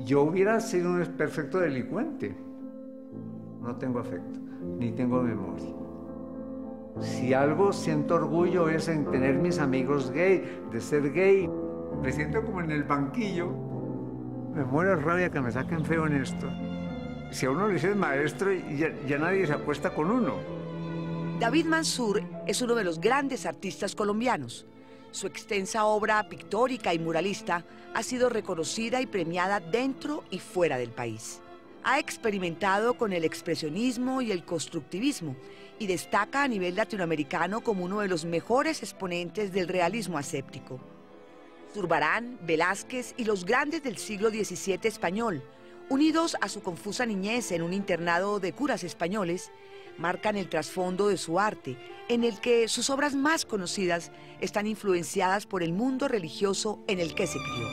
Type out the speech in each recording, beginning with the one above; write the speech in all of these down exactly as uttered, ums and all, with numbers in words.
yo hubiera sido un perfecto delincuente. No tengo afecto, ni tengo memoria. Si algo siento orgullo es en tener mis amigos gay, de ser gay. Me siento como en el banquillo. Me muero de rabia que me saquen feo en esto. Si a uno le dicen maestro, ya, ya nadie se acuesta con uno. David Mansur es uno de los grandes artistas colombianos. Su extensa obra pictórica y muralista ha sido reconocida y premiada dentro y fuera del país. Ha experimentado con el expresionismo y el constructivismo y destaca a nivel latinoamericano como uno de los mejores exponentes del realismo aséptico. Zurbarán, Velázquez y los grandes del siglo diecisiete español, unidos a su confusa niñez en un internado de curas españoles, marcan el trasfondo de su arte, en el que sus obras más conocidas están influenciadas por el mundo religioso en el que se crió.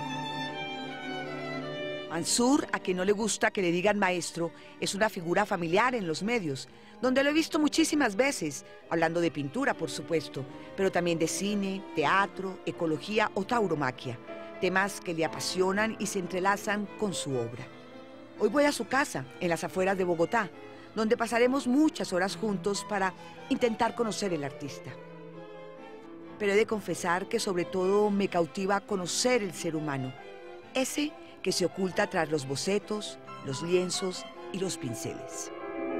Mansur, a quien no le gusta que le digan maestro, es una figura familiar en los medios, donde lo he visto muchísimas veces, hablando de pintura, por supuesto, pero también de cine, teatro, ecología o tauromaquia, temas que le apasionan y se entrelazan con su obra. Hoy voy a su casa, en las afueras de Bogotá, donde pasaremos muchas horas juntos para intentar conocer el artista. Pero he de confesar que sobre todo me cautiva conocer el ser humano, ese que se oculta tras los bocetos, los lienzos y los pinceles.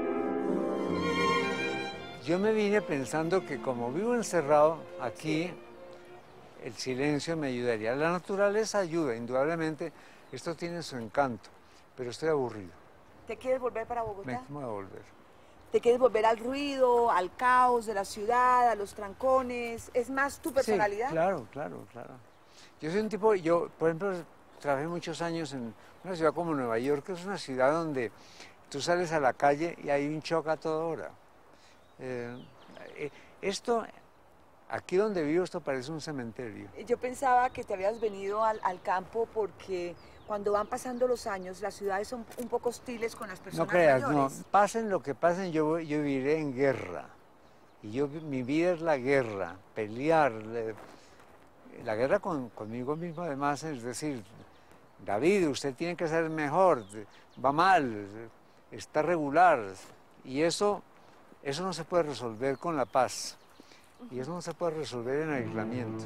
Yo me vine pensando que como vivo encerrado aquí, el silencio me ayudaría. La naturaleza ayuda, indudablemente. Esto tiene su encanto, pero estoy aburrido. ¿Te quieres volver para Bogotá? Me voy a volver. ¿Te quieres volver al ruido, al caos de la ciudad, a los trancones? ¿Es más tu personalidad? Sí, claro, claro, claro. Yo soy un tipo, yo, por ejemplo, trabajé muchos años en una ciudad como Nueva York, que es una ciudad donde tú sales a la calle y hay un choque a toda hora. Eh, esto, aquí donde vivo, esto parece un cementerio. Yo pensaba que te habías venido al, al campo porque cuando van pasando los años, las ciudades son un poco hostiles con las personas No creas, mayores. no. Pasen lo que pasen, yo, yo viviré en guerra. Y yo, mi vida es la guerra, pelear. La guerra con, conmigo mismo, además, es decir, David, usted tiene que ser mejor, va mal, está regular. Y eso, eso no se puede resolver con la paz. Y eso no se puede resolver en aislamiento.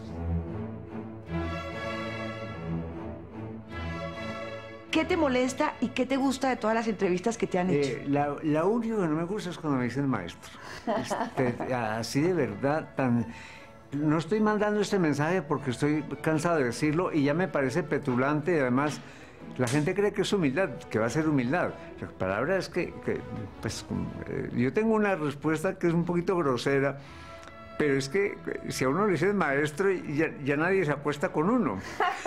¿Qué te molesta y qué te gusta de todas las entrevistas que te han hecho? Eh, la, la única que no me gusta es cuando me dicen maestro. Este, así de verdad, tan... No estoy mandando este mensaje porque estoy cansado de decirlo y ya me parece petulante y además la gente cree que es humildad, que va a ser humildad. La palabra es que, que pues, eh, yo tengo una respuesta que es un poquito grosera, pero es que si a uno le dicen maestro ya, ya nadie se acuesta con uno.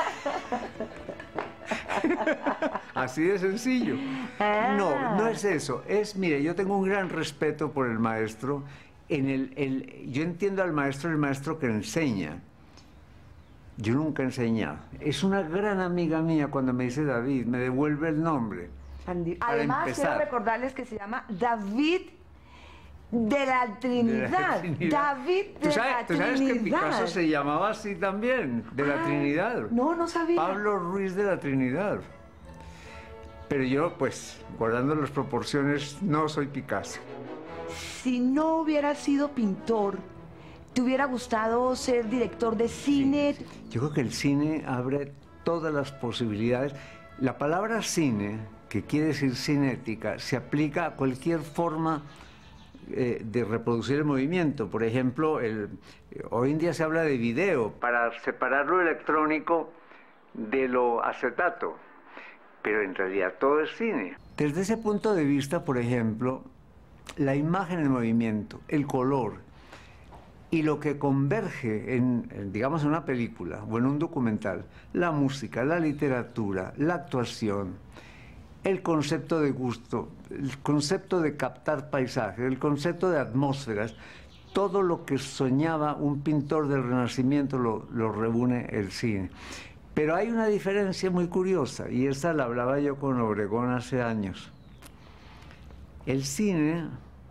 Así de sencillo. No, no es eso. Es, mire, yo tengo un gran respeto por el maestro. En el, el, yo entiendo al maestro, el maestro que enseña. Yo nunca he enseñado. Es una gran amiga mía cuando me dice David, me devuelve el nombre. Además, quiero recordarles que se llama David de la Trinidad. De la Trinidad. David de ¿Tú sabes, la ¿tú sabes Trinidad. que Picasso se llamaba así también? De la ah, Trinidad. No, no sabía. Pablo Ruiz de la Trinidad. Pero yo, pues, guardando las proporciones, no soy Picasso. Si no hubieras sido pintor, ¿te hubiera gustado ser director de cine? Sí, sí. Yo creo que el cine abre todas las posibilidades. La palabra cine, que quiere decir cinética, se aplica a cualquier forma eh, de reproducir el movimiento. Por ejemplo, el, hoy en día se habla de video, para separar lo electrónico de lo acetato, pero en realidad todo es cine. Desde ese punto de vista, por ejemplo, la imagen en movimiento, el color y lo que converge en, en, digamos, en una película o en un documental, la música, la literatura, la actuación, el concepto de gusto, el concepto de captar paisajes, el concepto de atmósferas, todo lo que soñaba un pintor del Renacimiento lo, lo reúne el cine. Pero hay una diferencia muy curiosa, y esta la hablaba yo con Obregón hace años. El cine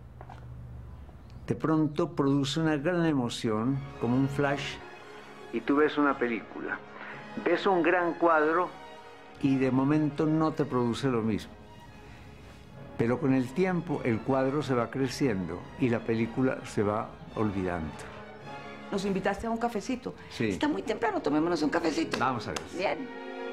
de pronto produce una gran emoción, como un flash, y tú ves una película. Ves un gran cuadro y de momento no te produce lo mismo. Pero con el tiempo el cuadro se va creciendo y la película se va olvidando. Nos invitaste a un cafecito. Sí. Está muy temprano, tomémonos un cafecito. Vamos a ver. Bien.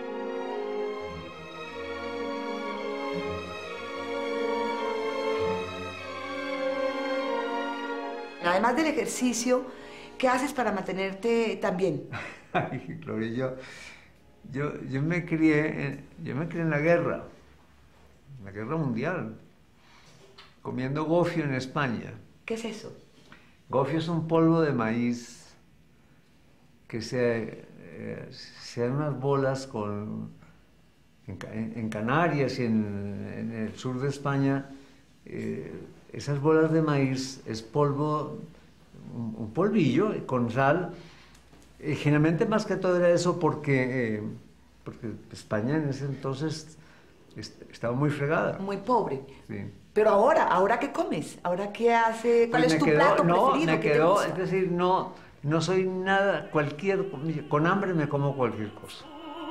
Además del ejercicio, ¿qué haces para mantenerte tan bien? Ay, Gloria, yo, yo, yo me crié, en, yo me crié en la guerra, en la guerra mundial, comiendo gofio en España. ¿Qué es eso? Gofio es un polvo de maíz que se, eh, se dan unas bolas con, en, en Canarias y en, en el sur de España. Eh, esas bolas de maíz es polvo, un, un polvillo con sal. Eh, generalmente más que todo era eso porque, eh, porque España en ese entonces est estaba muy fregada. Muy pobre. Sí. Pero ahora, ¿ahora qué comes? ¿Ahora qué hace? ¿Cuál Pues es tu quedó, plato no, preferido? me ¿Qué te quedó, gusta? es decir, no, no soy nada, cualquier, con hambre me como cualquier cosa.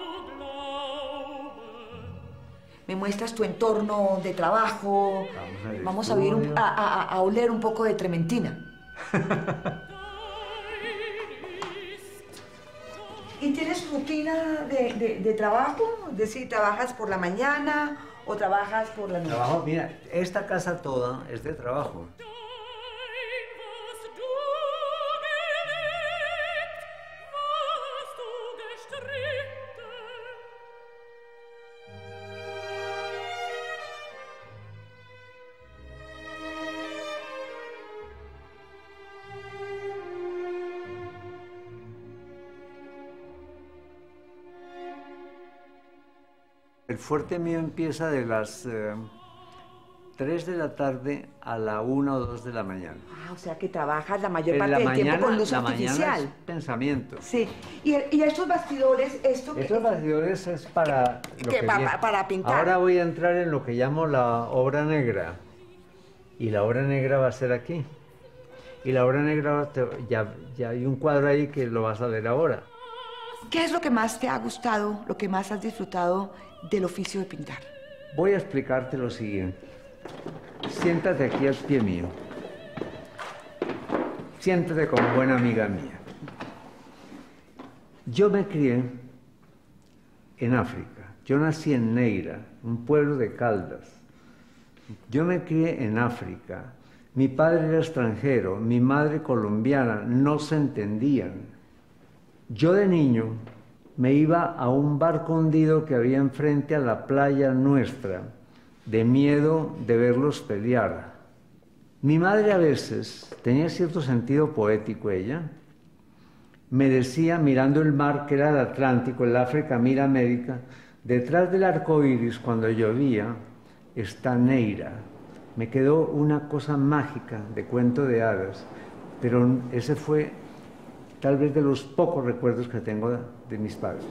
Me muestras tu entorno de trabajo. Vamos, al Vamos a, vivir un- estudio. a, a- a oler un poco de trementina. ¿Y tienes rutina de, de- de trabajo? Es decir, ¿trabajas por la mañana o trabajas por la noche? Trabajo, mira, esta casa toda es de trabajo. El fuerte mío empieza de las eh, tres de la tarde a la una o dos de la mañana. Ah, o sea que trabajas la mayor En parte la del mañana, tiempo con luz la artificial. mañana es pensamiento. Sí. ¿Y, el- y estos bastidores, esto Estos bastidores es para lo ¿Qué? que Pa- viene. pa- para pintar. Ahora voy a entrar en lo que llamo la obra negra. Y la obra negra va a ser aquí. Y la obra negra, te- ya, ya hay un cuadro ahí que lo vas a ver ahora. ¿Qué es lo que más te ha gustado, lo que más has disfrutado del oficio de pintar? Voy a explicarte lo siguiente. Siéntate aquí al pie mío. Siéntate como buena amiga mía. Yo me crié en África. Yo nací en Neira, un pueblo de Caldas. Yo me crié en África. Mi padre era extranjero, mi madre colombiana, no se entendían. Yo de niño me iba a un barco hundido que había enfrente a la playa nuestra, de miedo de verlos pelear. Mi madre a veces, tenía cierto sentido poético ella, me decía, mirando el mar que era el Atlántico, el África mira América, detrás del arco iris, cuando llovía, está Neira. Me quedó una cosa mágica de cuento de hadas, pero ese fue tal vez de los pocos recuerdos que tengo de, de mis padres.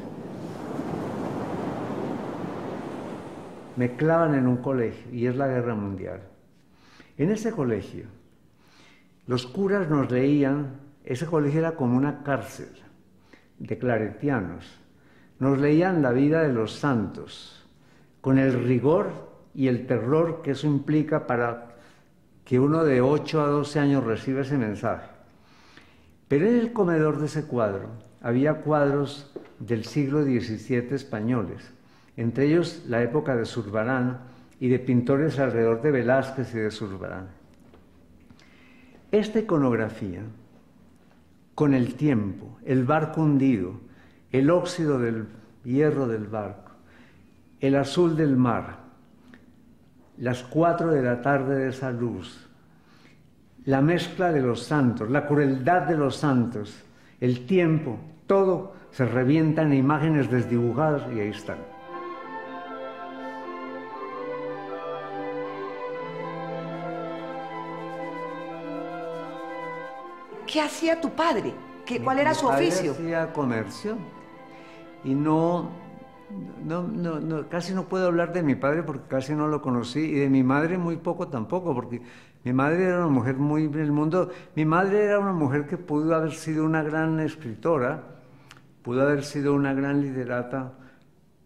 Me clavan en un colegio, y es la guerra mundial. En ese colegio, los curas nos leían, ese colegio era como una cárcel de claretianos, nos leían la vida de los santos, con el rigor y el terror que eso implica para que uno de ocho a doce años reciba ese mensaje. Pero en el comedor de ese cuadro había cuadros del siglo diecisiete españoles, entre ellos la época de Zurbarán y de pintores alrededor de Velázquez y de Zurbarán. Esta iconografía, con el tiempo, el barco hundido, el óxido del hierro del barco, el azul del mar, las cuatro de la tarde de esa luz, la mezcla de los santos, la crueldad de los santos, el tiempo, todo se revienta en imágenes desdibujadas y ahí están. ¿Qué hacía tu padre? ¿Qué, ¿Cuál Mi- era mi su padre oficio? hacía comercio y no, no, no, no, casi no puedo hablar de mi padre porque casi no lo conocí y de mi madre muy poco tampoco porque mi madre era una mujer muy en el mundo. Mi madre era una mujer que pudo haber sido una gran escritora, pudo haber sido una gran literata,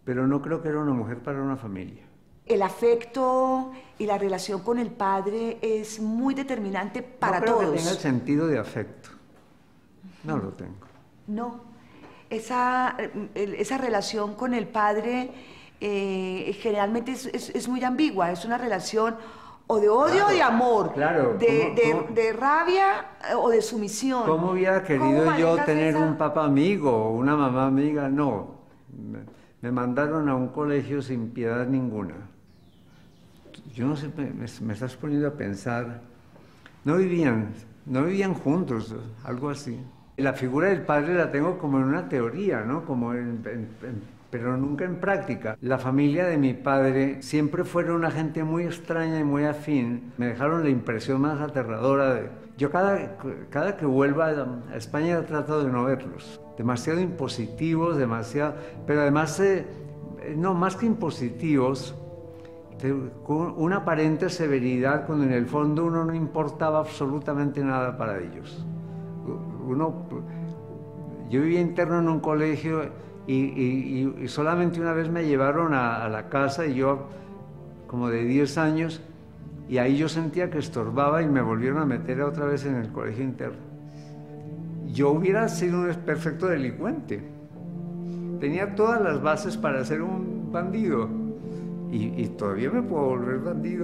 pero no creo que era una mujer para una familia. El afecto y la relación con el padre es muy determinante para no creo todos. Que tenga el sentido de afecto. No lo tengo. No. Esa, esa relación con el padre eh, generalmente es, es, es muy ambigua. Es una relación o de odio claro, o de amor. Claro. De, ¿Cómo, de, cómo, de rabia o de sumisión. ¿Cómo hubiera querido ¿Cómo yo tener esa? un papá amigo o una mamá amiga? No. Me, me mandaron a un colegio sin piedad ninguna. Yo no sé, me, me estás poniendo a pensar. No vivían, no vivían juntos, algo así. La figura del padre la tengo como en una teoría, ¿no? Como en, en, en, pero nunca en práctica. La familia de mi padre siempre fueron una gente muy extraña y muy afín. Me dejaron la impresión más aterradora de... Yo cada, cada que vuelva a España trato de no verlos. Demasiado impositivos, demasiado... Pero además, eh, no, más que impositivos, con una aparente severidad cuando en el fondo uno no importaba absolutamente nada para ellos. Uno, yo vivía interno en un colegio y, y, y solamente una vez me llevaron a, a la casa y yo como de diez años y ahí yo sentía que estorbaba y me volvieron a meter otra vez en el colegio interno. Yo hubiera sido un perfecto delincuente. Tenía todas las bases para ser un bandido y, y todavía me puedo volver bandido.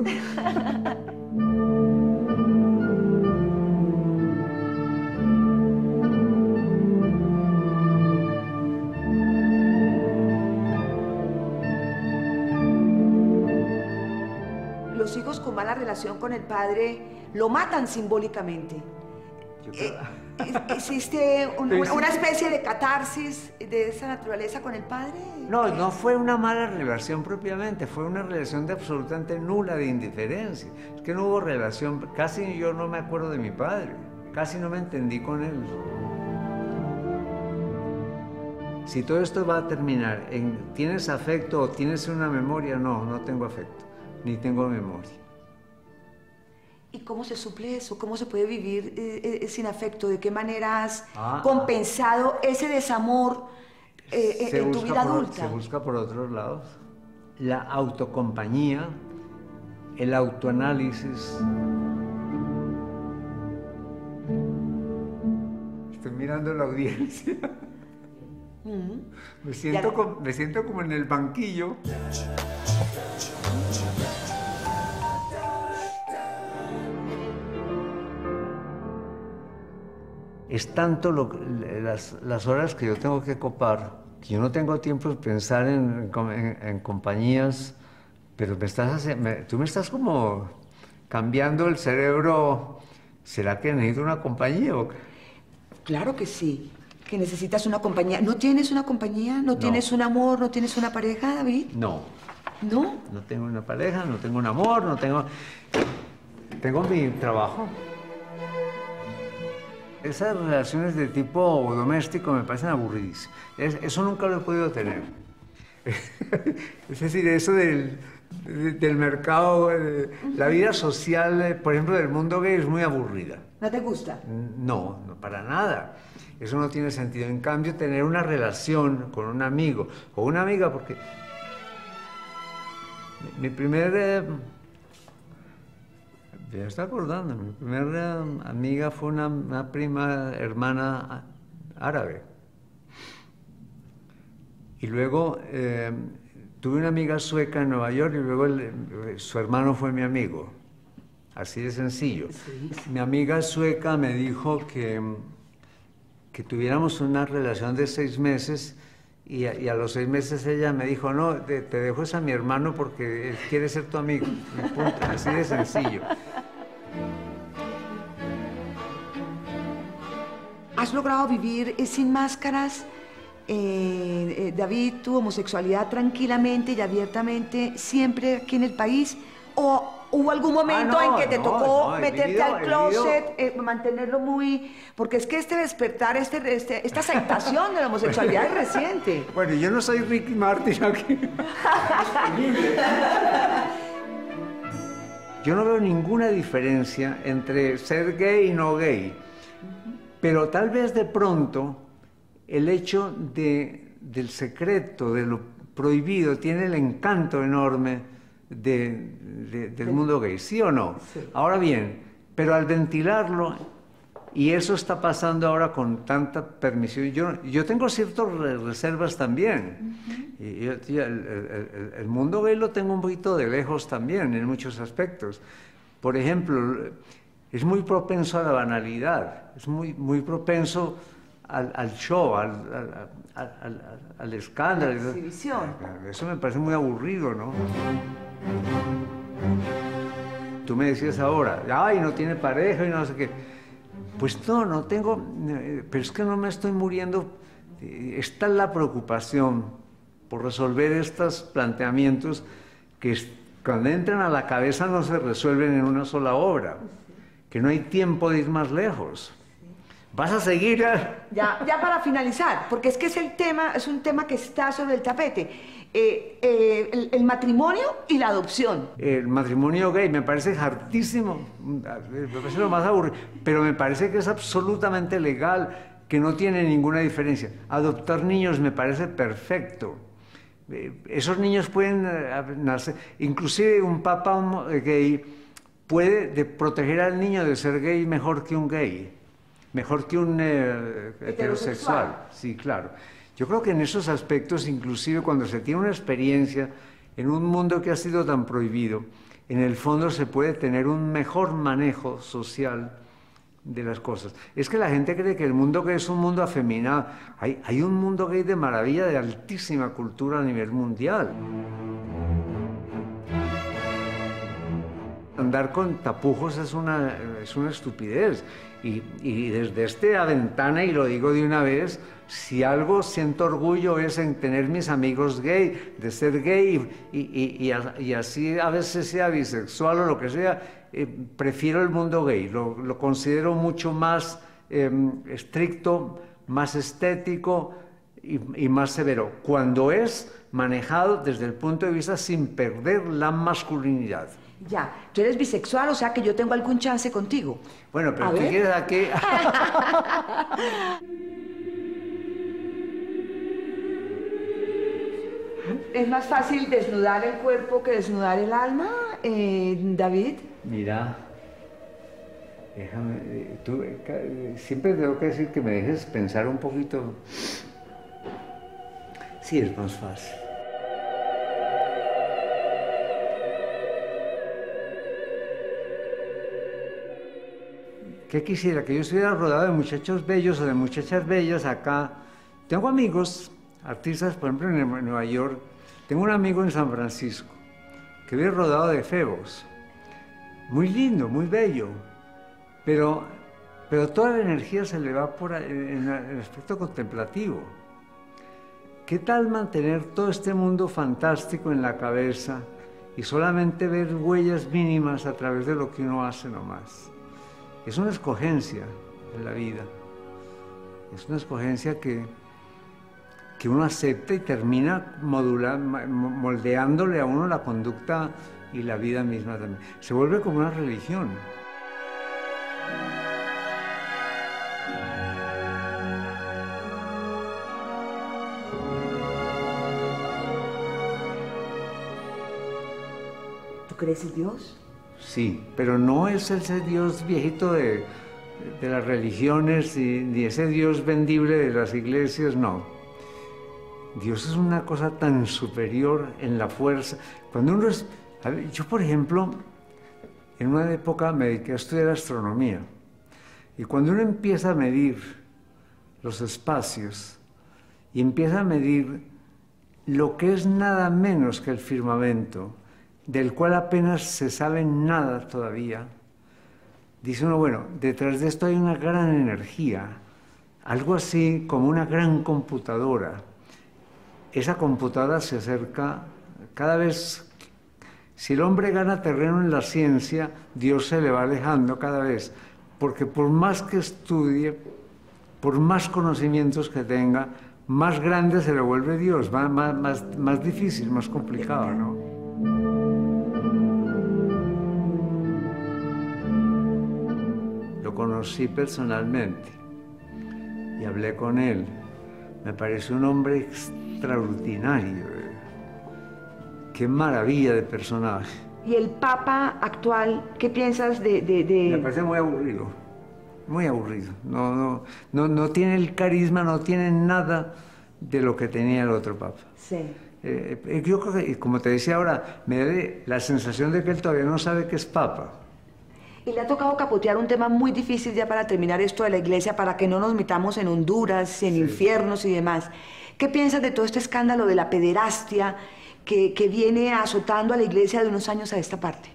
Los hijos con mala relación con el padre lo matan simbólicamente. Eh, ¿Existe un, una, una especie de catarsis de esa naturaleza con el padre? No, no fue una mala relación propiamente, fue una relación de absolutamente nula, de indiferencia. Es que no hubo relación, casi yo no me acuerdo de mi padre, casi no me entendí con él. Si todo esto va a terminar en ¿tienes afecto o tienes una memoria? No, no tengo afecto, ni tengo memoria. ¿Y cómo se suple eso? ¿Cómo se puede vivir eh, eh, sin afecto? ¿De qué manera has ah, compensado ese desamor eh, en tu vida por, adulta? Se busca por otros lados. La autocompañía, el autoanálisis. Estoy mirando la audiencia. Uh-huh. me, siento como, me siento como en el banquillo. Es tanto lo, las, las horas que yo tengo que copar, que yo no tengo tiempo de pensar en, en, en compañías, pero me estás, me, tú me estás como cambiando el cerebro. ¿Será que necesito una compañía o qué? Claro que sí, que necesitas una compañía. ¿No tienes una compañía? ¿No, no tienes un amor? ¿No tienes una pareja, David? No. ¿No? No tengo una pareja, no tengo un amor, no tengo... Tengo mi trabajo. Esas relaciones de tipo doméstico me parecen aburridísimas. Es, eso nunca lo he podido tener. Es decir, eso del, del mercado, de, la vida social, por ejemplo, del mundo gay es muy aburrida. ¿No te gusta? No, no para nada. Eso no tiene sentido. En cambio, tener una relación con un amigo o una amiga, porque mi, mi primer... Eh, me estoy acordando, mi primera amiga fue una, una prima hermana árabe. Y luego eh, tuve una amiga sueca en Nueva York y luego el, su hermano fue mi amigo. Así de sencillo. Sí, sí. Mi amiga sueca me dijo que, que tuviéramos una relación de seis meses y a, y a los seis meses ella me dijo, no, te, te dejo es a mi hermano porque él quiere ser tu amigo. Punto. Así de sencillo. ¿Has logrado vivir sin máscaras, eh, eh, David, tu homosexualidad tranquilamente y abiertamente siempre aquí en el país? ¿O hubo algún momento ah, no, en que te no, tocó no, meterte vivido, al closet, eh, mantenerlo muy...? Porque es que este despertar, este, este, esta aceptación de la homosexualidad es reciente. Bueno, yo no soy Ricky Martin aquí. Yo no veo ninguna diferencia entre ser gay y no gay. Pero tal vez de pronto el hecho de, del secreto, de lo prohibido tiene el encanto enorme de, de, del mundo gay, ¿sí o no? Sí. Ahora bien, pero al ventilarlo, y eso está pasando ahora con tanta permisión, yo, yo tengo ciertas reservas también. Uh-huh. y, y el, el, el mundo gay lo tengo un poquito de lejos también, en muchos aspectos. Por ejemplo, es muy propenso a la banalidad, es muy, muy propenso al, al show, al, al, al, al, al escándalo. La exhibición. Eso me parece muy aburrido, ¿no? Tú me decías ahora, ay, no tiene pareja y no sé qué. Pues no, no tengo, pero es que no me estoy muriendo. Esta es la preocupación por resolver estos planteamientos que cuando entran a la cabeza no se resuelven en una sola obra, que no hay tiempo de ir más lejos. ¿Vas a seguir? Ya, ya para finalizar, porque es que es el tema, es un tema que está sobre el tapete. Eh, eh, el, el matrimonio y la adopción. El matrimonio gay me parece hartísimo, me parece lo más aburrido, pero me parece que es absolutamente legal, que no tiene ninguna diferencia. Adoptar niños me parece perfecto. Eh, esos niños pueden eh, nacer, inclusive un papá gay puede de proteger al niño de ser gay mejor que un gay, mejor que un eh, heterosexual. heterosexual. Sí, claro. Yo creo que en esos aspectos, inclusive cuando se tiene una experiencia en un mundo que ha sido tan prohibido, en el fondo se puede tener un mejor manejo social de las cosas. Es que la gente cree que el mundo gay es un mundo afeminado. Hay, hay un mundo gay de maravilla, de altísima cultura a nivel mundial. Andar con tapujos es una, es una estupidez. Y, y desde esta ventana, y lo digo de una vez, si algo siento orgullo es en tener mis amigos gay, de ser gay, y, y, y, y así a veces sea bisexual o lo que sea, eh, prefiero el mundo gay, lo, lo considero mucho más eh, estricto, más estético y, y más severo, cuando es manejado desde el punto de vista sin perder la masculinidad. Ya, tú eres bisexual, o sea que yo tengo algún chance contigo. Bueno, pero tú quieres a qué. ¿Es más fácil desnudar el cuerpo que desnudar el alma, eh, David? Mira, déjame, tú, eh, siempre tengo que decir que me dejes pensar un poquito. Sí, es más fácil. ¿Qué quisiera? Que yo estuviera rodeado de muchachos bellos o de muchachas bellas acá. Tengo amigos, artistas, por ejemplo, en Nueva York. Tengo un amigo en San Francisco que vive rodeado de febos. Muy lindo, muy bello. Pero, pero toda la energía se le va por en el aspecto contemplativo. ¿Qué tal mantener todo este mundo fantástico en la cabeza y solamente ver huellas mínimas a través de lo que uno hace nomás? Es una escogencia en la vida, es una escogencia que, que uno acepta y termina modulando, moldeándole a uno la conducta y la vida misma también. Se vuelve como una religión. ¿Tú crees en Dios? Sí, pero no es ese Dios viejito de, de las religiones y, ni ese Dios vendible de las iglesias, no. Dios es una cosa tan superior en la fuerza. Cuando uno es, a ver, yo, por ejemplo, en una época me dediqué a estudiar astronomía. Y cuando uno empieza a medir los espacios y empieza a medir lo que es nada menos que el firmamento, del cual apenas se sabe nada todavía, dice uno, bueno, detrás de esto hay una gran energía, algo así como una gran computadora. Esa computadora se acerca cada vez, si el hombre gana terreno en la ciencia, Dios se le va alejando cada vez, porque por más que estudie, por más conocimientos que tenga, más grande se le vuelve Dios, más, más, más, más difícil, más complicado, ¿no? Lo conocí personalmente y hablé con él. Me pareció un hombre extraordinario. qué maravilla de personaje. ¿Y el Papa actual, qué piensas de...? de, de... Me parece muy aburrido, muy aburrido. No, no, no, no tiene el carisma, no tiene nada de lo que tenía el otro Papa. Sí. Eh, yo creo que, como te decía ahora, me da la sensación de que él todavía no sabe que es Papa. Y le ha tocado capotear un tema muy difícil ya para terminar esto de la iglesia, para que no nos metamos en Honduras, en sí. infiernos y demás. ¿Qué piensas de todo este escándalo de la pederastia que, que viene azotando a la iglesia de unos años a esta parte?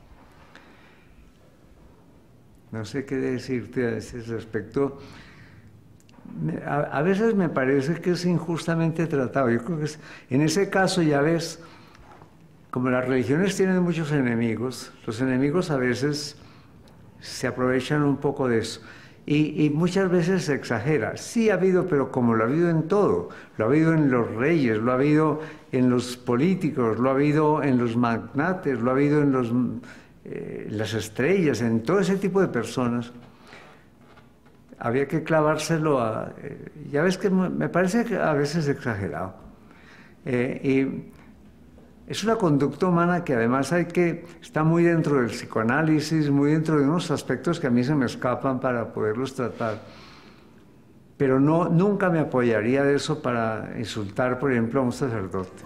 No sé qué decirte a ese respecto. A, a veces me parece que es injustamente tratado. Yo creo que es, en ese caso, ya ves, como las religiones tienen muchos enemigos, los enemigos a veces se aprovechan un poco de eso. Y, y muchas veces se exagera. Sí ha habido, pero como lo ha habido en todo. Lo ha habido en los reyes, lo ha habido en los políticos, lo ha habido en los magnates, lo ha habido en los, eh, las estrellas, en todo ese tipo de personas. Había que clavárselo a... Eh, ya ves que me parece que a veces es exagerado. Eh, y es una conducta humana que además hay que... está muy dentro del psicoanálisis, muy dentro de unos aspectos que a mí se me escapan para poderlos tratar. Pero no, nunca me apoyaría de eso para insultar, por ejemplo, a un sacerdote.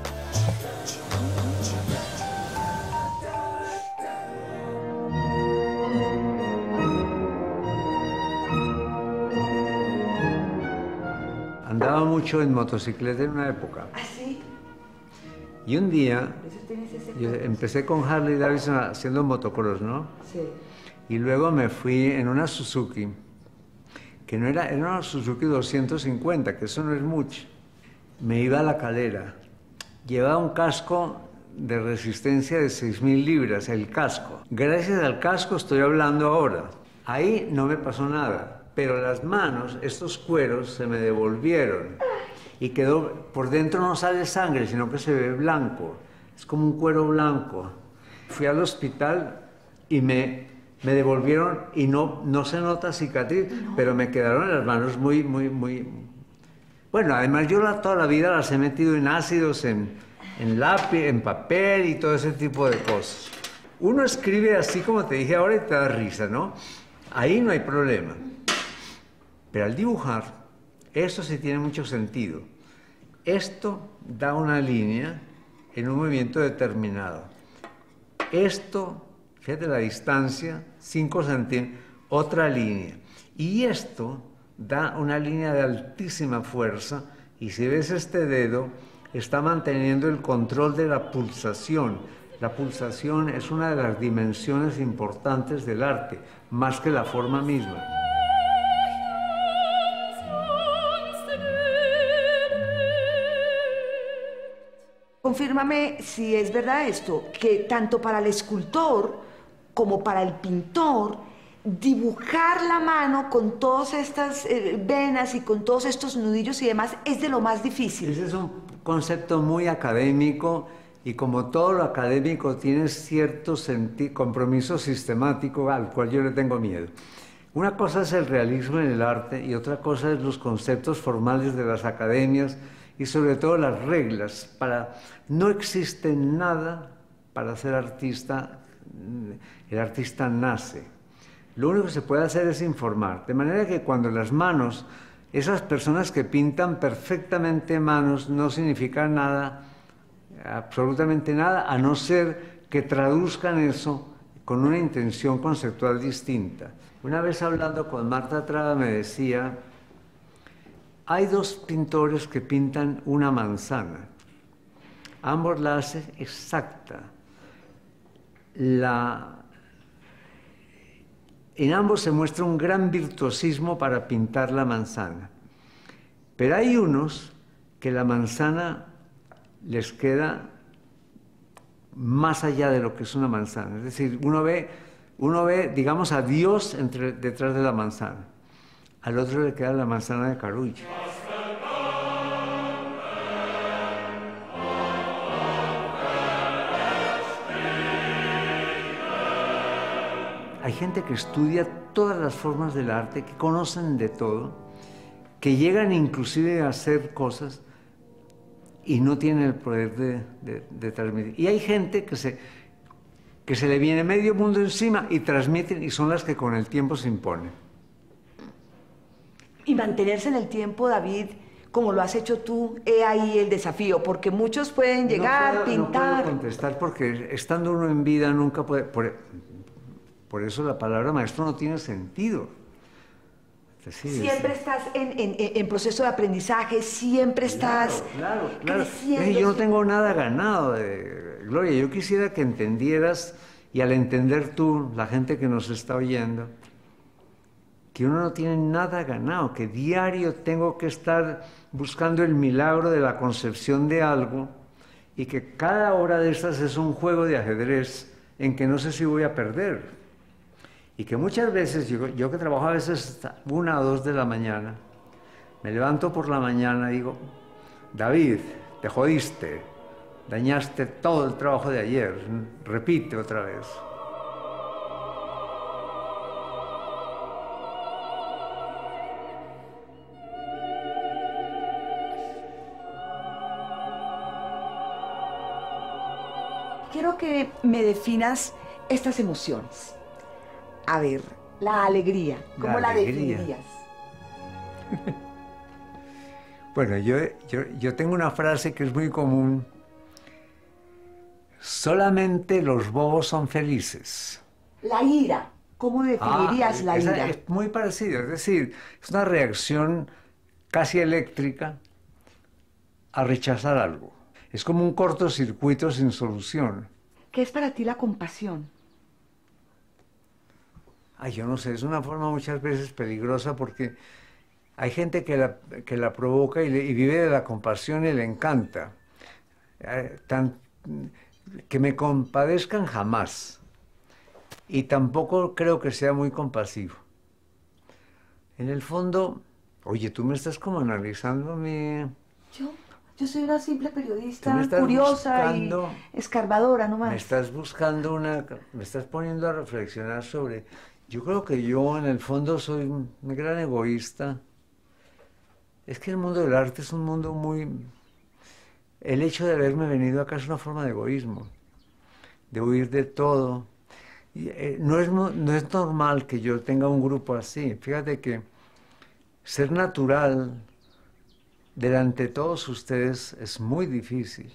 Andaba mucho en motocicleta en una época. ¿Ah, sí? Y un día, yo empecé con Harley Davidson haciendo motocross, ¿no? Sí. Y luego me fui en una Suzuki, que no era, era una Suzuki doscientos cincuenta, que eso no es mucho. Me iba a La Calera. Llevaba un casco de resistencia de seis mil libras, el casco. Gracias al casco estoy hablando ahora. Ahí no me pasó nada. Pero las manos, estos cueros, se me devolvieron y quedó, por dentro no sale sangre, sino que se ve blanco, es como un cuero blanco. Fui al hospital y me, me devolvieron y no, no se nota cicatriz, no. Pero me quedaron las manos muy, muy, muy... Bueno, además yo la, toda la vida las he metido en ácidos, en, en lápiz, en papel y todo ese tipo de cosas. Uno escribe así como te dije ahora y te da risa, ¿no? Ahí no hay problema. Pero al dibujar, esto sí tiene mucho sentido. Esto da una línea en un movimiento determinado. Esto, fíjate la distancia, cinco centímetros, otra línea. Y esto da una línea de altísima fuerza y si ves este dedo, está manteniendo el control de la pulsación. La pulsación es una de las dimensiones importantes del arte, más que la forma misma. Confírmame si es verdad esto, que tanto para el escultor como para el pintor, dibujar la mano con todas estas eh, venas y con todos estos nudillos y demás es de lo más difícil. Ese es un concepto muy académico y como todo lo académico tiene cierto compromiso sistemático al cual yo le tengo miedo. Una cosa es el realismo en el arte y otra cosa es los conceptos formales de las academias y sobre todo las reglas. Para, no existe nada para ser artista, el artista nace. Lo único que se puede hacer es informar, de manera que cuando las manos, esas personas que pintan perfectamente manos, no significan nada, absolutamente nada, a no ser que traduzcan eso con una intención conceptual distinta. Una vez hablando con Marta Traba me decía, hay dos pintores que pintan una manzana. Ambos la hacen exacta. La... En ambos se muestra un gran virtuosismo para pintar la manzana. Pero hay unos que la manzana les queda más allá de lo que es una manzana. Es decir, uno ve, uno ve digamos, a Dios entre, detrás de la manzana. Al otro le queda la manzana de Carulla. Hay gente que estudia todas las formas del arte, que conocen de todo, que llegan inclusive a hacer cosas y no tienen el poder de, de, de transmitir. Y hay gente que se, que se le viene medio mundo encima y transmiten, y son las que con el tiempo se imponen. Y mantenerse en el tiempo, David, como lo has hecho tú, he ahí el desafío, porque muchos pueden llegar, no puedo, pintar... No puedo contestar porque estando uno en vida nunca puede... Por, por eso la palabra maestro no tiene sentido. Sí, siempre es, estás en, en, en proceso de aprendizaje, siempre estás claro, claro, creciendo. claro. Yo no tengo nada ganado, de, Gloria. Yo quisiera que entendieras, y al entender tú, la gente que nos está oyendo, que uno no tiene nada ganado, que diario tengo que estar buscando el milagro de la concepción de algo, y que cada hora de estas es un juego de ajedrez en que no sé si voy a perder. Y que muchas veces, yo, yo que trabajo a veces hasta una o dos de la mañana, me levanto por la mañana y digo, David, te jodiste, dañaste todo el trabajo de ayer, repite otra vez. Quiero que me definas estas emociones. A ver, la alegría, ¿cómo la, la definirías? Bueno, yo, yo, yo tengo una frase que es muy común. Solamente los bobos son felices. La ira, ¿cómo definirías ah, la ira? Es muy parecido, es decir, es una reacción casi eléctrica a rechazar algo. Es como un cortocircuito sin solución. ¿Qué es para ti la compasión? Ay, yo no sé, es una forma muchas veces peligrosa porque hay gente que la, que la provoca y, le, y vive de la compasión y le encanta. Eh, tan, que me compadezcan jamás. Y tampoco creo que sea muy compasivo. En el fondo, oye, tú me estás como analizando mi... ¿Yo? Yo soy una simple periodista curiosa buscando, y escarbadora nomás. Me estás buscando una... Me estás poniendo a reflexionar sobre... Yo creo que yo, en el fondo, soy un gran egoísta. Es que el mundo del arte es un mundo muy... El hecho de haberme venido acá es una forma de egoísmo, de huir de todo. Y, eh, no, es, no es normal que yo tenga un grupo así. Fíjate que ser natural delante de todos ustedes es muy difícil.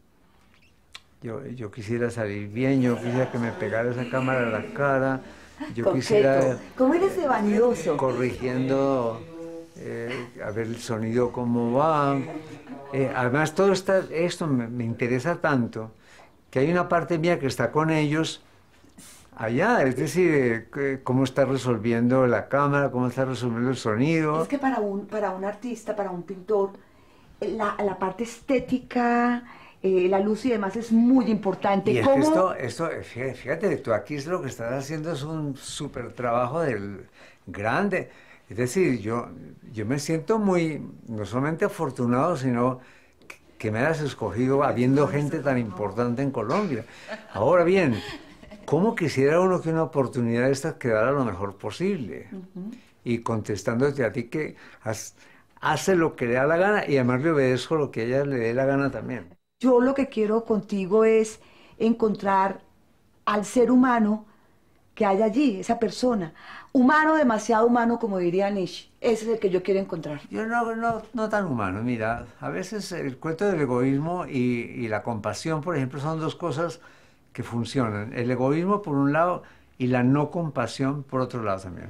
Yo, yo quisiera salir bien, yo quisiera que me pegara esa cámara a la cara. Yo Coqueto. Quisiera... ¿Cómo eres de vanidoso? Corrigiendo, eh, a ver el sonido cómo va. Eh, además, todo esta, esto me, me interesa tanto que hay una parte mía que está con ellos allá, es decir, eh, cómo está resolviendo la cámara, cómo está resolviendo el sonido. Es que para un, para un artista, para un pintor, la, la parte estética... Eh, la luz y demás es muy importante. Y es ¿Cómo? que esto, esto, fíjate, tú aquí es lo que estás haciendo es un súper trabajo del grande. Es decir, yo, yo me siento muy, no solamente afortunado, sino que, que me hayas escogido habiendo gente tan importante en Colombia. Ahora bien, ¿cómo quisiera uno que una oportunidad de estas quedara lo mejor posible? Uh-huh. Y contestándote a ti que haz, hace lo que le da la gana y además le obedezco lo que a ella le dé la gana también. Yo lo que quiero contigo es encontrar al ser humano que hay allí, esa persona. Humano, demasiado humano, como diría Nietzsche. Ese es el que yo quiero encontrar. Yo no, no, no tan humano, mira. A veces el cuento del egoísmo y, y la compasión, por ejemplo, son dos cosas que funcionan. El egoísmo por un lado y la no compasión por otro lado también.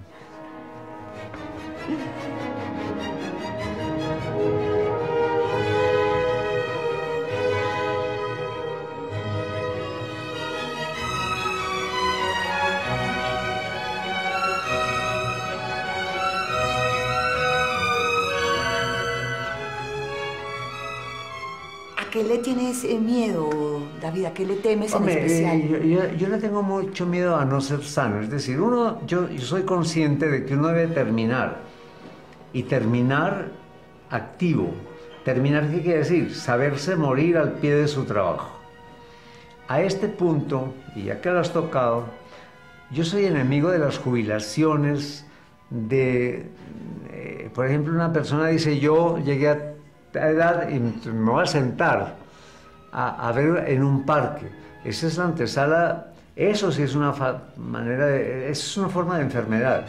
¿A qué le tienes miedo, David? ¿A qué le temes Hombre, en especial? Eh, yo, yo, yo le tengo mucho miedo a no ser sano. Es decir, uno, yo, yo soy consciente de que uno debe terminar. Y terminar activo. ¿Terminar qué quiere decir? Saberse morir al pie de su trabajo. A este punto, y ya que lo has tocado, yo soy enemigo de las jubilaciones, de... Eh, por ejemplo, una persona dice, yo llegué a edad y me voy a sentar a, a ver en un parque. Esa es la antesala, eso sí es una manera de, es una forma de enfermedad.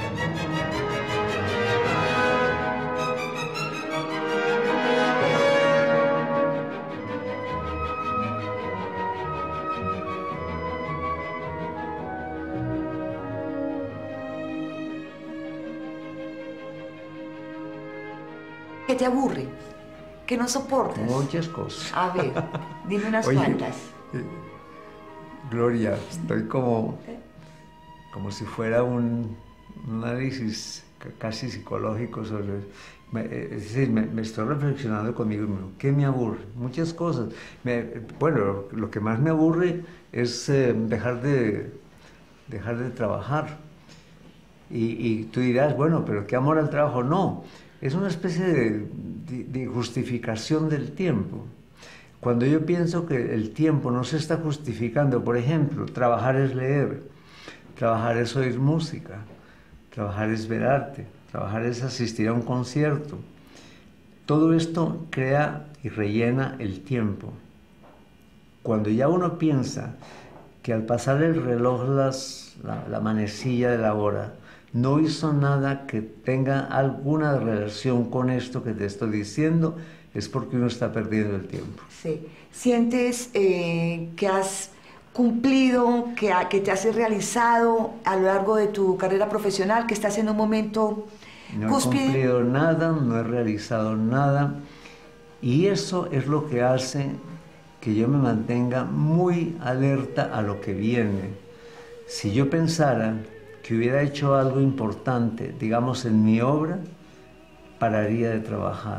¿Qué te aburre? ¿Qué no soportas? Muchas cosas. A ver, dime unas Oye, cuantas. Eh, Gloria, estoy como, como si fuera un, un análisis casi psicológico sobre... Me, es decir, me, me estoy reflexionando conmigo mismo. ¿Qué me aburre? Muchas cosas. Me, bueno, lo que más me aburre es eh, dejar, de, dejar de trabajar. Y, y tú dirás, bueno, pero ¿qué amor al trabajo? No, es una especie de, de, de justificación del tiempo. Cuando yo pienso que el tiempo no se está justificando, por ejemplo, trabajar es leer, trabajar es oír música, trabajar es ver arte, trabajar es asistir a un concierto. Todo esto crea y rellena el tiempo. Cuando ya uno piensa que al pasar el reloj, las, la, la manecilla de la hora, no hizo nada que tenga alguna relación con esto que te estoy diciendo, es porque uno está perdiendo el tiempo. Sí. ¿Sientes eh, que has cumplido, que, a, que te has realizado a lo largo de tu carrera profesional, que estás en un momento No cúspide? he cumplido nada, no he realizado nada, y eso es lo que hace que yo me mantenga muy alerta a lo que viene. Si yo pensara que hubiera hecho algo importante, digamos, en mi obra, pararía de trabajar.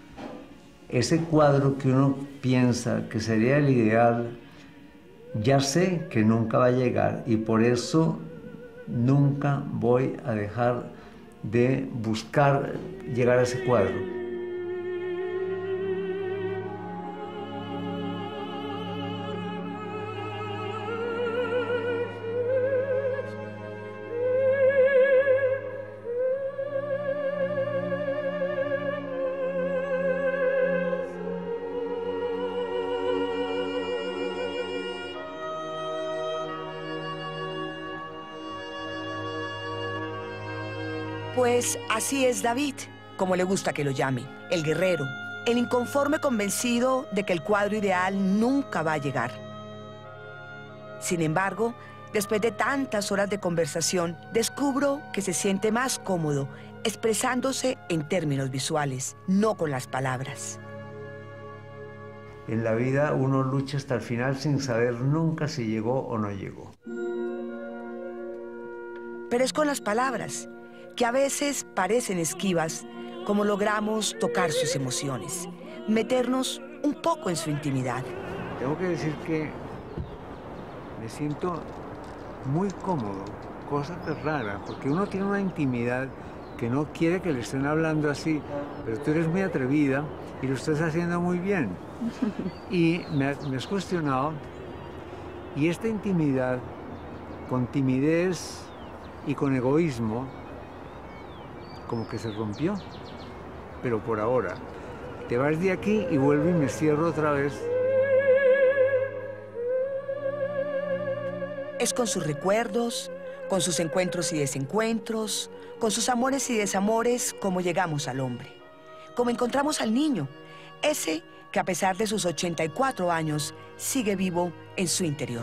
Ese cuadro que uno piensa que sería el ideal, ya sé que nunca va a llegar y por eso nunca voy a dejar de buscar llegar a ese cuadro. Pues así es David, como le gusta que lo llame, el guerrero, el inconforme convencido de que el cuadro ideal nunca va a llegar. Sin embargo, después de tantas horas de conversación, descubro que se siente más cómodo expresándose en términos visuales, no con las palabras. En la vida uno lucha hasta el final sin saber nunca si llegó o no llegó. Pero es con las palabras, que a veces parecen esquivas, como logramos tocar sus emociones, meternos un poco en su intimidad. Tengo que decir que me siento muy cómodo, cosa que es rara, porque uno tiene una intimidad que no quiere que le estén hablando así, pero tú eres muy atrevida y lo estás haciendo muy bien. Y me, me has cuestionado, y esta intimidad, con timidez y con egoísmo, como que se rompió, pero por ahora. Te vas de aquí y vuelvo y me cierro otra vez. Es con sus recuerdos, con sus encuentros y desencuentros, con sus amores y desamores como llegamos al hombre. Como encontramos al niño, ese que a pesar de sus ochenta y cuatro años sigue vivo en su interior.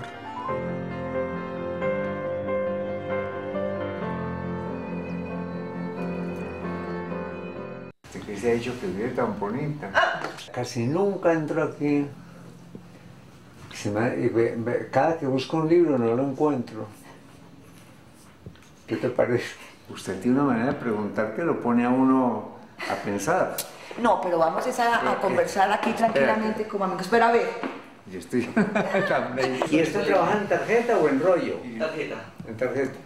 Que se ha dicho que vive tan bonita. Casi nunca entro aquí. Se me, y ve, ve, cada que busco un libro no lo encuentro. ¿Qué te parece? Usted tiene una manera de preguntar que lo pone a uno a pensar. No, pero vamos a, a conversar aquí tranquilamente como amigos. Pero a ver. Yo estoy... ¿Y esto trabaja en tarjeta o en rollo? En tarjeta. En tarjeta.